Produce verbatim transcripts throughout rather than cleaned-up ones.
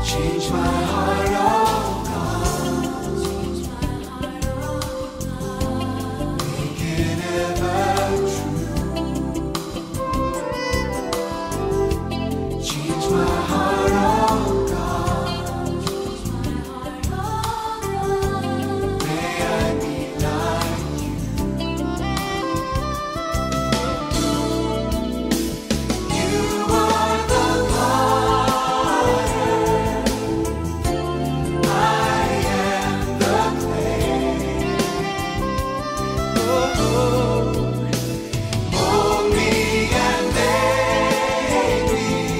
Change my heart, oh God. Make it ever true. Change my heart, oh God. May I be like you. You are the potter. I am the clay. Oh, mold me and make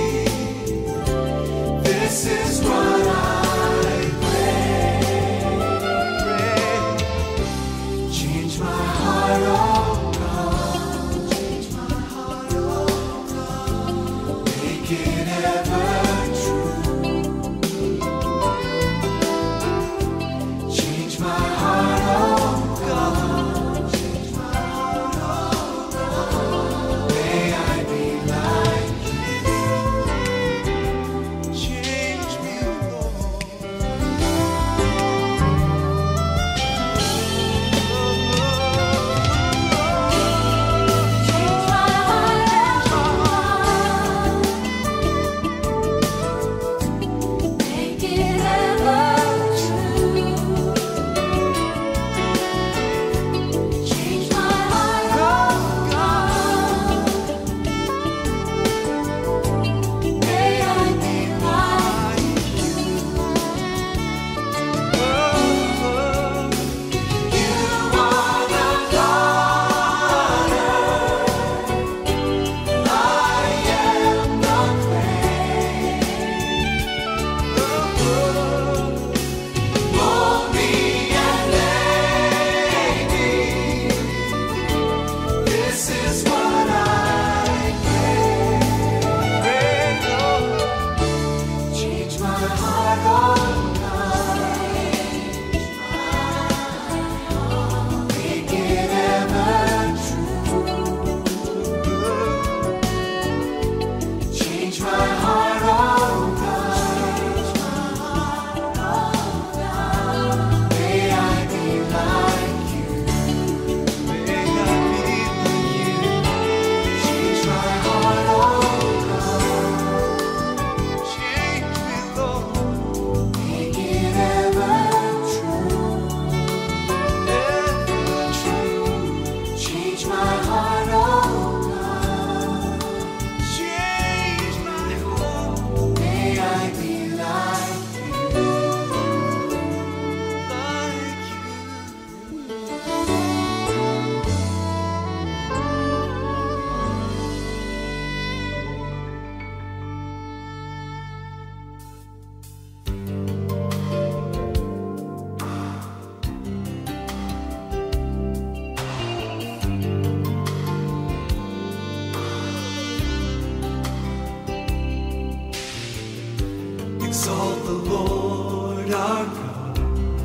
me. This is what I pray. Change my heart, oh God. Change my heart, oh God. Make it ever true. Change my heart, oh God. Change my heart, oh God. May I be like you. Change me, Lord. Change my heart, make it ever true. Change my heart, oh God. May I be like you. You are the potter. I am the clay. Mold me and make me. This is what I pray. Change my heart, oh God. Make it ever true. Change my heart, oh God. May I be like you. May I be like you. Change my heart, oh God. Change me, Lord. Make it ever true. Ever true. Change my heart, oh God. Change my heart. May I be like you. Like you. Exalt the Lord our God.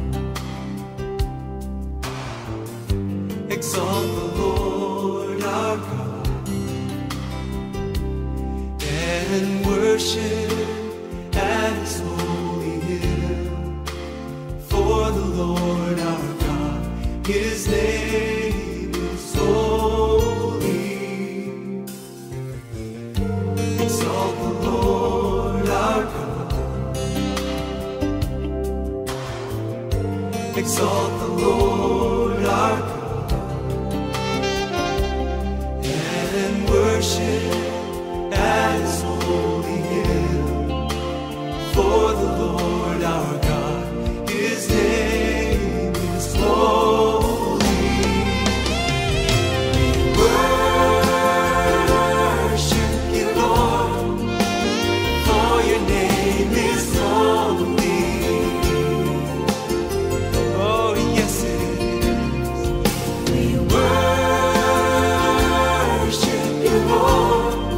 Exalt the Lord our God. And worship at His holy hill. For the Lord our God, His name is holy. Exalt the Lord our God. Exalt the Lord our God. And worship at His holy hill. For the Lord our God, His name is holy. Worship you, Lord, for your name is holy. Oh, yes, it is. We worship you, Lord,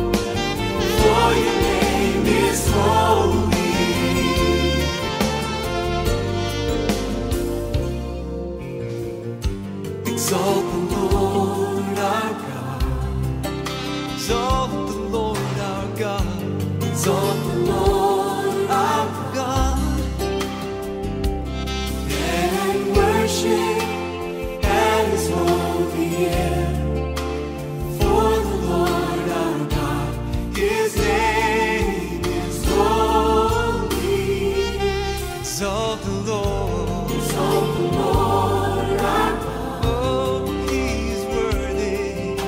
Exalt the Lord. Exalt the Lord our God. Oh, He's worthy.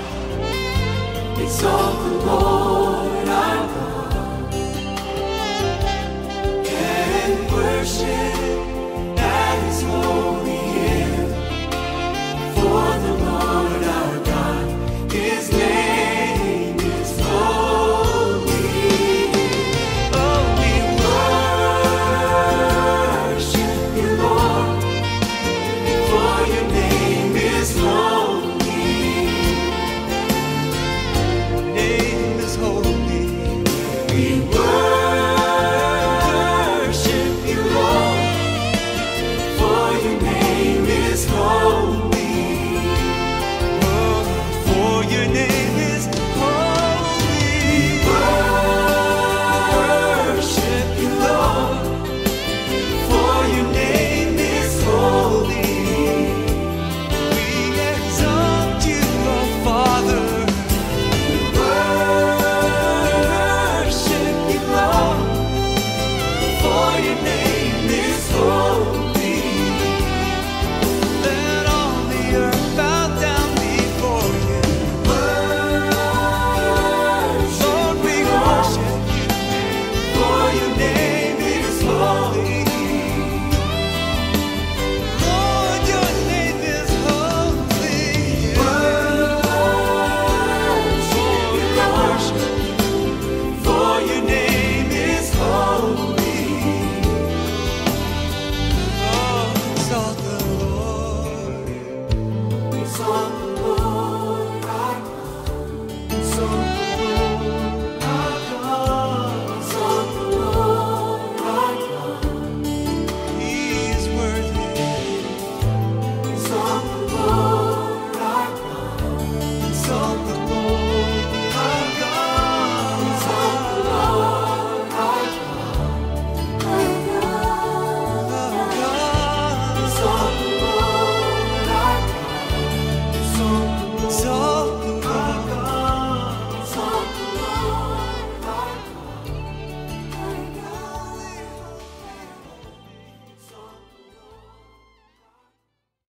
Exalt the Lord our God. And worship